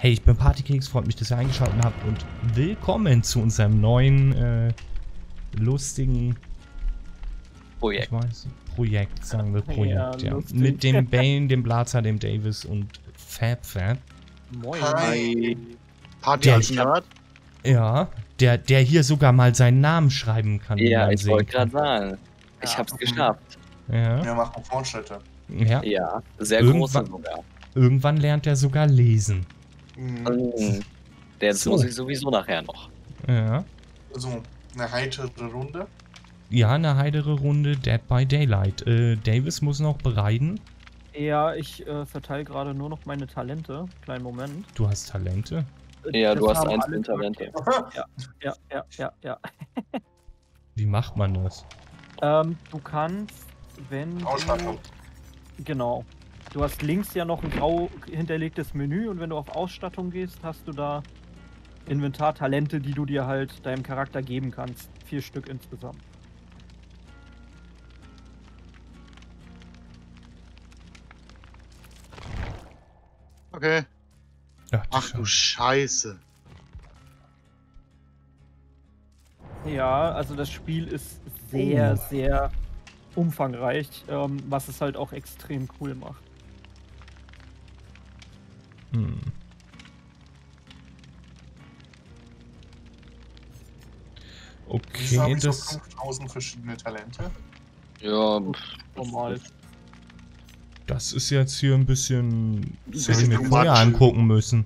Hey, ich bin Partykeks, freut mich, dass ihr eingeschaltet habt und willkommen zu unserem neuen, lustigen Projekt, sagen wir Projekt, ja. Mit dem Bane, dem Blazer, dem Davis und Fab. Moin. Hi. Der hier sogar mal seinen Namen schreiben kann, wie Ja, man ich sehen wollte kann. gerade sagen. Ich hab's geschafft. Ja. Wir machen Fortschritte. Ja. Ja, sehr große sogar. Irgendwann lernt er sogar lesen. Der muss ich sowieso nachher noch. Ja. So, eine heitere Runde. Ja, eine heidere Runde Dead by Daylight. Davis muss noch bereiten. Ja, ich verteile gerade nur noch meine Talente. Kleinen Moment. Du hast Talente? Ja, Das du hast haben 1 alle mit Talente. Ja. Wie macht man das? Du kannst, wenn Ausstattung. Genau. Du hast links ja noch ein grau hinterlegtes Menü und wenn du auf Ausstattung gehst, hast du da Inventartalente, die du dir halt deinem Charakter geben kannst. 4 Stück insgesamt. Okay. Ach du Scheiße. Ja, also das Spiel ist sehr, sehr umfangreich, was es halt auch extrem cool macht. Wieso habe Okay, ich so das... 5000 verschiedene Talente? Ja, Normal. Das ist jetzt hier ein bisschen... Das hätte ich mir too vorher much. angucken müssen.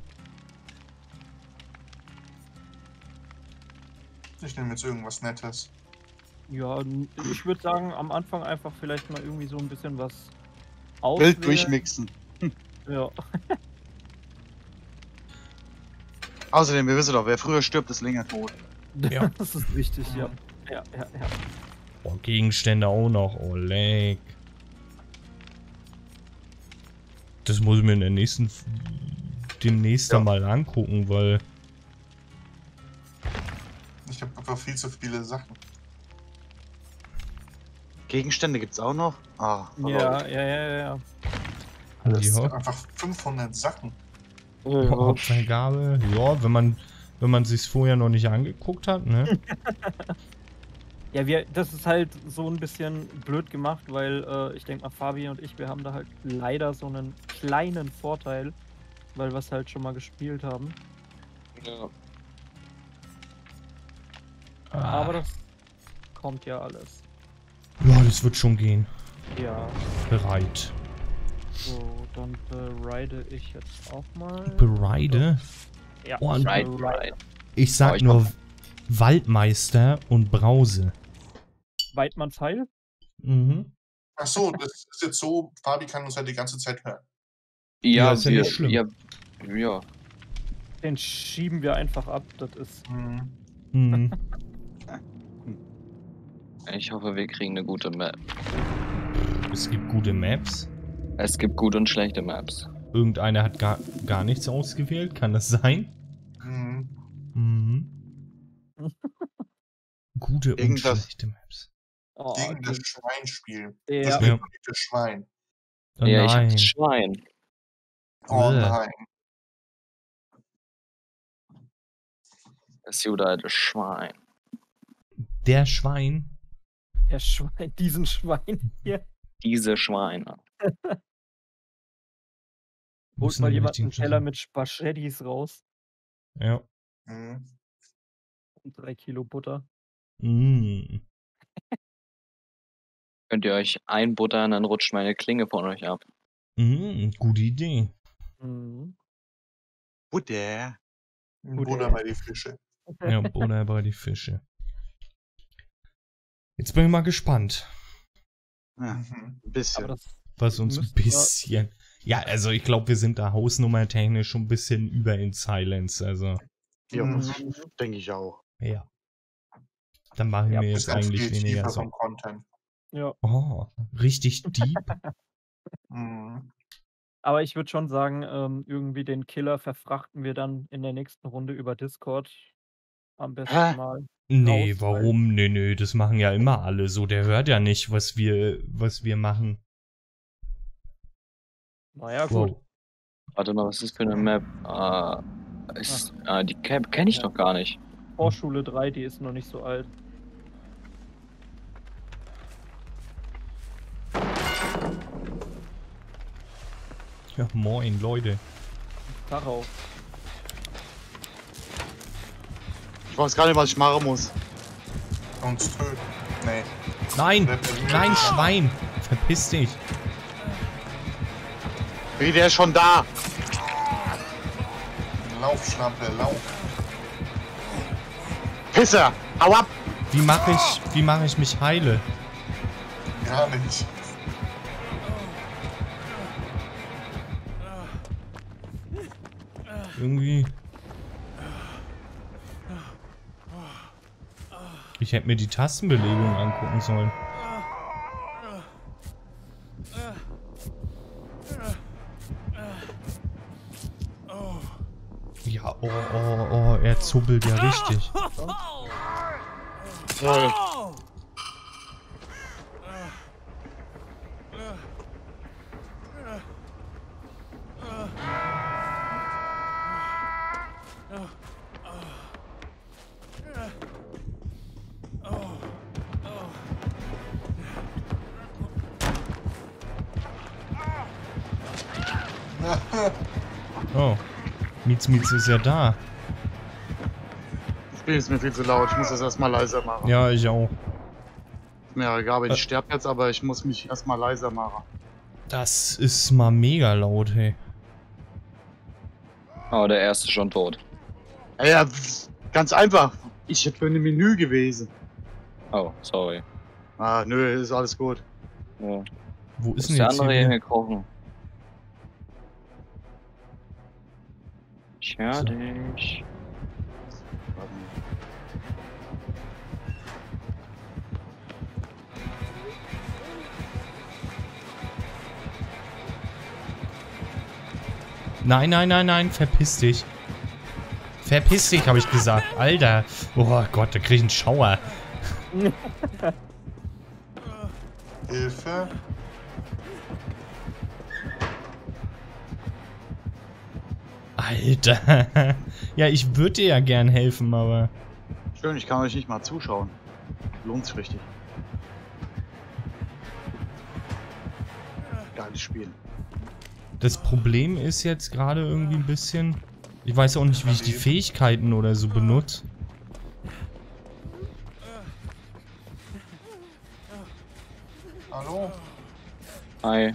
Ich nehme jetzt irgendwas Nettes. Ja, ich würde sagen, am Anfang einfach vielleicht mal irgendwie so ein bisschen was auswählen. Wild durchmixen. Ja. Außerdem, wir wissen doch, wer früher stirbt, ist länger tot. Ja. Das ist wichtig, ja. Ja. Oh, Gegenstände auch noch. Oh, leck. Das muss ich mir in der demnächst Ja. mal angucken, weil... Ich habe einfach viel zu viele Sachen. Gegenstände gibt's auch noch? Ah, Ja. Das sind Ja. einfach 500 Sachen. Hauptvergabe. Ja, wenn man sich's vorher noch nicht angeguckt hat, ne? Ja, das ist halt so ein bisschen blöd gemacht, weil ich denke mal, Fabi und ich, wir haben da halt leider so einen kleinen Vorteil, weil wir es halt schon mal gespielt haben. ja. Aber das kommt ja alles. Ja, das wird schon gehen. Ja. Bereit. So, dann bereite ich jetzt auch mal. Bereide? Ja, Oh, und Right. ich sag ich nur Waldmeister und Brause. Weidmanns Heil? Mhm. Ach so, das ist jetzt so, Fabi kann uns halt die ganze Zeit hören. Ja, Ja, ist ja nicht schlimm. Ja. Den schieben wir einfach ab. Das ist. Mhm. Ich hoffe, wir kriegen eine gute Map. Es gibt gute Maps. Es gibt gute und schlechte Maps. Irgendeiner hat gar nichts ausgewählt. Kann das sein? Mhm. Mhm. Gute und Irgendwas. schlechte Maps. Oh, Gegen das Schweinspiel. Ja. Das beliebte Schwein. Oh, Ja, ich hab nein. das Schwein. Oh Bäh. nein. Das gute alte Schwein. Der Schwein. Der Schwein, diesen Schwein hier. Diese Schweine. Holt Müssen mal wir jemand einen richtig Teller sein. mit Spaghettis raus. Ja. Mhm. Und 3 Kilo Butter. Mhm. Könnt ihr euch einbuttern, dann rutscht meine Klinge von euch ab. Mhm. Gute Idee. Mhm. Butter. Buddha bei die Fische. Ja, Butter bei die Fische. Jetzt bin ich mal gespannt, Ja, Mhm. ein Aber bisschen. das was uns ein müsste- bisschen... Ja, also ich glaube, wir sind da hausnummertechnisch schon ein bisschen über in Silence, also... Ja, Mhm. denke ich auch. Ja. Dann machen Ja, wir Ist jetzt ganz eigentlich viel weniger tiefer so. vom Content. Ja. Oh, richtig deep. Mhm. Aber ich würde schon sagen, irgendwie den Killer verfrachten wir dann in der nächsten Runde über Discord. Am besten Hä? mal. Nee, raus, warum? Nee, das machen ja immer alle so. Der hört ja nicht, was wir machen. Naja, gut. Wow. Warte mal, was ist das für eine Map? Die kenne ich Ja. doch gar nicht. Vorschule 3, die ist noch nicht so alt. Ja, moin, Leute. Darauf. Ich weiß gar nicht, was ich machen muss. Uns töten. Nee. Nein! Nein, Schwein! Verpiss dich! Wie, der ist schon da. Lauf, Schnappe, lauf. Pisser, hau ab. Wie mache ich mich heile? Gar nicht. Irgendwie. Ich hätte mir die Tastenbelegung angucken sollen. Ja, oh, er zuppelt ja richtig. Toll. Oh. Mietz ist ja da. Das Spiel ist mir viel zu laut. Ich muss das erstmal leiser machen. Ja, ich auch. Ist mir egal, ich sterbe jetzt, aber ich muss mich erstmal leiser machen. Das ist mal mega laut, hey. Oh, der erste ist schon tot. Ja, ganz einfach. Ich bin im Menü gewesen. Oh, sorry. Ah, nö, ist alles gut. Ja. Wo ist Ist denn der jetzt andere hier? hingekrochen? Ich hör dich. Nein, verpiss dich. Verpiss dich, habe ich gesagt. Alter. Oh Gott, da krieg ich einen Schauer. Hilfe. Alter. Ja, ich würde dir ja gern helfen, aber... Schön, ich kann euch nicht mal zuschauen. Lohnt sich richtig. Geiles Spiel. Das Problem ist jetzt gerade irgendwie ein bisschen... Ich weiß auch nicht, wie ich die Fähigkeiten oder so benutze. Hallo? Hi.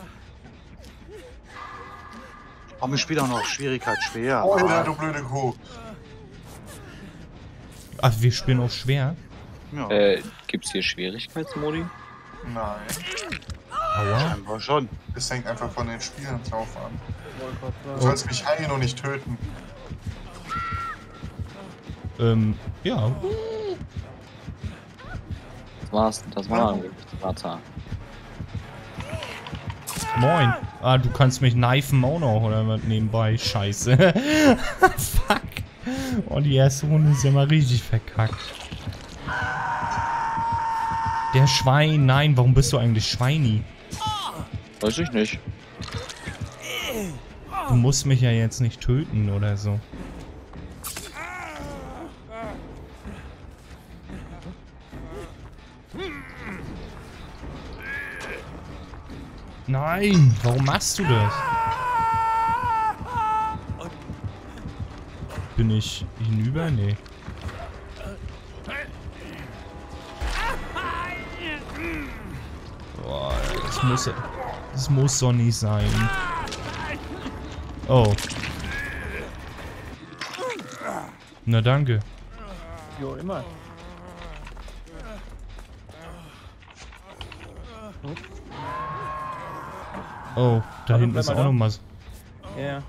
Aber ich spiele auch noch Schwierigkeit schwer. Oh, ja, du blöde Kuh. Ach, wir spielen auf schwer? Ja, Gibt's hier Schwierigkeitsmodi? Nein. Aua. scheinbar schon. Es hängt einfach von den Spielen drauf an. Wollte grad Du sagen. sollst mich heilen und nicht töten. Ja. Das war ein Wasser. Moin. Ah, du kannst mich knifen auch noch, oder was nebenbei? Scheiße. Fuck. Oh, die erste Runde ist ja mal richtig verkackt. Der Schwein, nein, warum bist du eigentlich Schweini? Weiß ich nicht. Du musst mich ja jetzt nicht töten oder so. Nein, warum machst du das? Bin ich hinüber? Nee. Boah, das muss doch nicht sein. Oh. Na danke. Jo, immer. Oh, da Warte, hinten bleib ist mal auch da. noch mal. Ja, ja.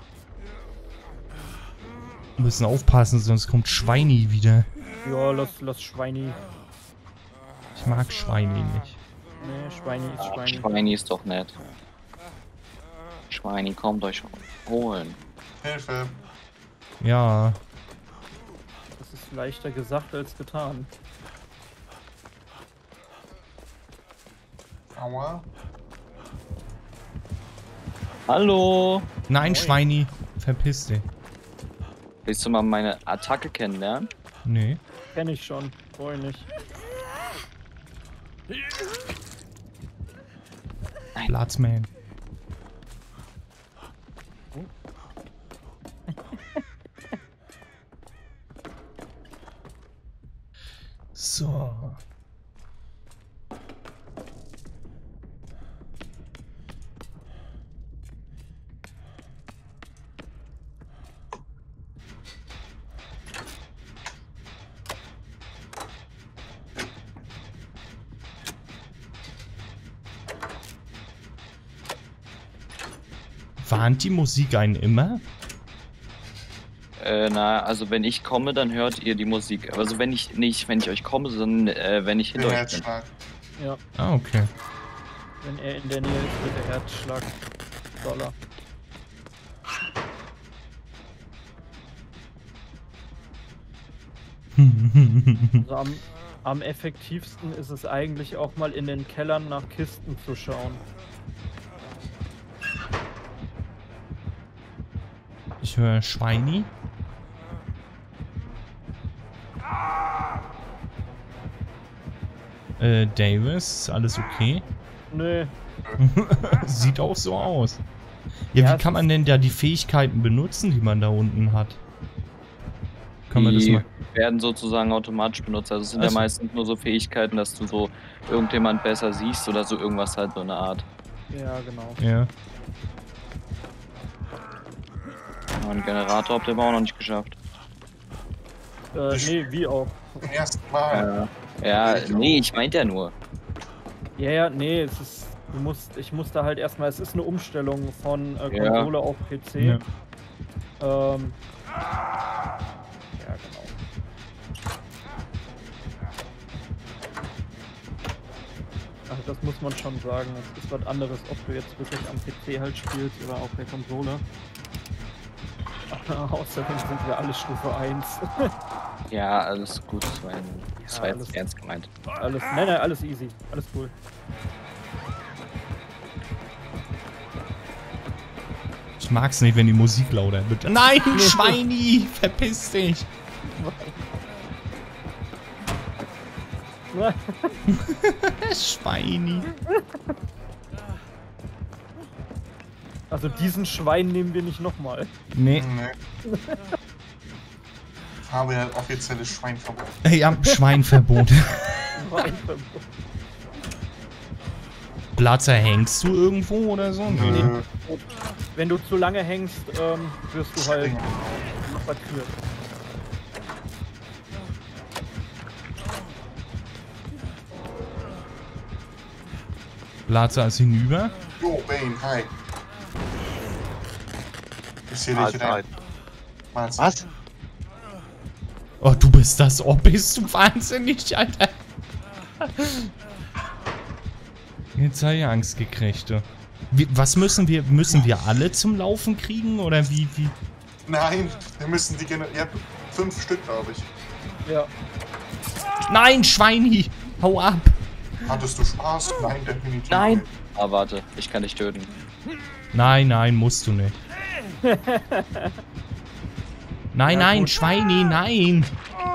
Wir müssen aufpassen, sonst kommt Schweini wieder. Ja, lass Schweini. Ich mag Schweini nicht. Nee, Schweini ist Schweini. Schweini ist doch nett. Schweini, kommt euch holen. Hilfe. Ja. Das ist leichter gesagt als getan. Hallo. Nein, Moin. Schweini. Verpiss dich. Willst du mal meine Attacke kennenlernen? Nee. Kenn ich schon. Freu nicht. Platzman. So. Warnt die Musik einen immer? Also wenn ich komme, dann hört ihr die Musik. Also wenn ich euch komme, sondern wenn ich hinter Der euch bin. Herzschlag. Ja, Ah, okay. wenn er in der Nähe ist, wird der Herzschlag doller. Also am effektivsten ist es eigentlich auch mal in den Kellern nach Kisten zu schauen. Ich höre Schweini. Davis, ist alles okay? Nö, Sieht auch so aus. Ja, Ja, wie kann man denn da die Fähigkeiten benutzen, die man da unten hat? Kann man das Die mal... werden sozusagen automatisch benutzt. Also es sind Ach ja so. meistens nur so Fähigkeiten, dass du so irgendjemand besser siehst oder so irgendwas halt so eine Art. ja genau. Ja. Ja, einen Generator habt ihr aber auch noch nicht geschafft. Nee, wie auch. Zum ersten Mal. Ja, nee, ich meinte ja nur. Ja, ja, nee, es ist. Ich musste halt erstmal, es ist eine Umstellung von Ja. Konsole auf PC. Ja. Ja, genau. Also das muss man schon sagen. Es ist was anderes, ob du jetzt wirklich am PC halt spielst oder auf der Konsole. Außerdem sind wir alle Stufe 1. Ja, alles gut. Das war jetzt alles- ernst gemeint. Nein, alles easy. Alles cool. Ich mag's nicht, wenn die Musik lauter wird. Nein, Schweini! Verpiss dich! Schweini. Also diesen Schwein nehmen wir nicht nochmal. Nee. Nee. Habe ja offizielles Schweinverbot. Ja, Schweinverbot. Platzer, hängst du irgendwo oder so? Nee. Wenn du zu lange hängst, wirst du halt massakriert. Platzer ist hinüber. Jo, Bane, hi. Ich sehe dich Alter, rein. Alter. Mahlzeit. Was? Oh, du bist das. Oh, bist du wahnsinnig, Alter. Jetzt habe ich Angst gekriegt, du. Was müssen wir? Müssen wir alle zum Laufen kriegen? Oder wie? Nein, wir müssen die Ihr habt 5 Stück, glaube ich. Ja. Nein, Schweini! Hau ab! Hattest du Spaß? Nein, definitiv. Nein. nicht. Ah, warte, ich kann dich töten. Nein, musst du nicht. Nein, Ja, nein, gut. Schweini, nein!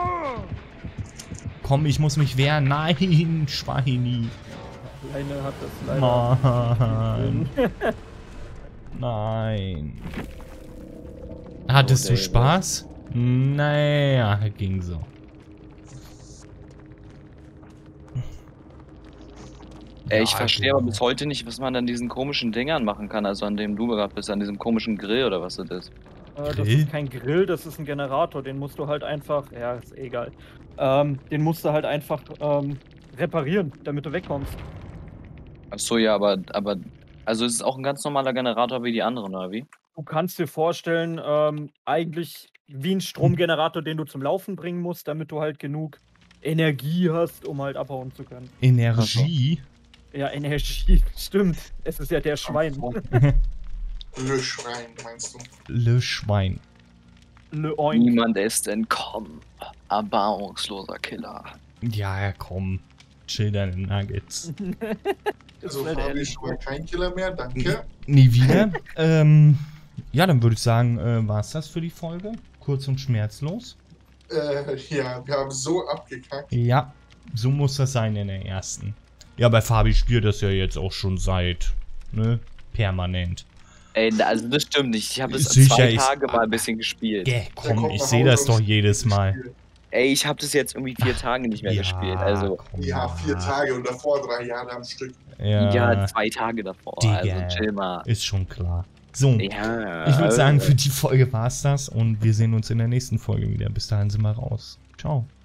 Komm, ich muss mich wehren. Nein, Schweini. Alleine hat das leider. Nein. Nein. Hattest du David. Spaß? Naja, ging so. Ich Ja, verstehe aber genau. bis heute nicht, was man an diesen komischen Dingern machen kann, also an dem du gerade bist, an diesem komischen Grill oder was das ist. Das Grill? ist kein Grill, das ist ein Generator. Den musst du halt einfach. Ja, ist egal. Den musst du halt einfach reparieren, damit du wegkommst. Achso, ja, aber also es ist auch ein ganz normaler Generator wie die anderen, oder wie? Du kannst dir vorstellen, eigentlich wie ein Stromgenerator, den du zum Laufen bringen musst, damit du halt genug Energie hast, um halt abhauen zu können. Energie? Ja, Energie, stimmt. Es ist ja der Schwein. Le Schwein, meinst du? Le Schwein. Le Oink. Niemand ist entkommen. Erbarmungsloser Killer. Ja, komm. chill deine Nuggets. Also halt Fabi ehrlich ist schon mal kein Killer mehr, danke. Nie wieder. Ja, dann würde ich sagen, war's das für die Folge. Kurz und schmerzlos. Ja, wir haben so abgekackt. Ja, so muss das sein in der ersten. Ja, bei Fabi spielt das ja jetzt auch schon seit, ne, permanent. Ey, also das stimmt nicht. Ich habe es Sicher, 2 Tage mal ein bisschen gespielt. Komm, kommt ich nach sehe Hause das und doch spielt jedes Mal. Spiel. Ey, ich habe das jetzt irgendwie 4 Tage nicht mehr gespielt. Also, komm Ja, mal. 4 Tage und davor 3 Jahre am Stück. ja, 2 Tage davor. Digga. Also, chill mal. Ist schon klar. So, Ja, ich würde also- sagen, für die Folge war's das und wir sehen uns in der nächsten Folge wieder. Bis dahin sind wir raus. Ciao.